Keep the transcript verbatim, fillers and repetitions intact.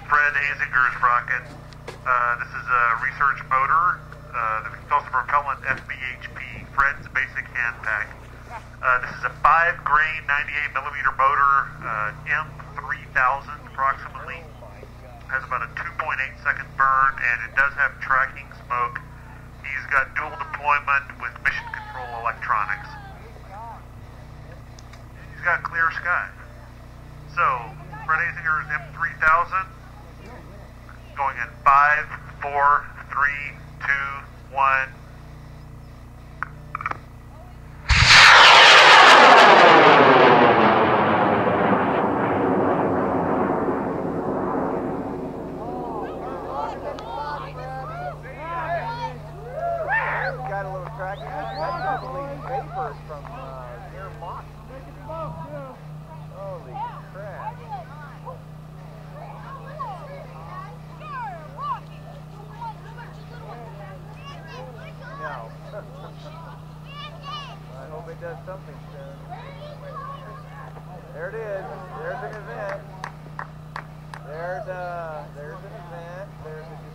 Fred Azinger's rocket. Uh, this is a research motor. Uh, it's also propellant F B H P, Fred's Basic Hand Pack. Uh, this is a five grain ninety-eight millimeter motor, uh, M three thousand approximately. Has about a two point eight second burn, and it does have tracking smoke. He's got dual deployment with mission control electronics. He's got clear sky. So, Fred Azinger's M three thousand, going in five, four, three, two, one. Got a little tracking. That's probably vapors from uh, near Mock. Holy crap. No. I hope it does something soon. There it is. There's an event. There's, uh, there's an event. There's a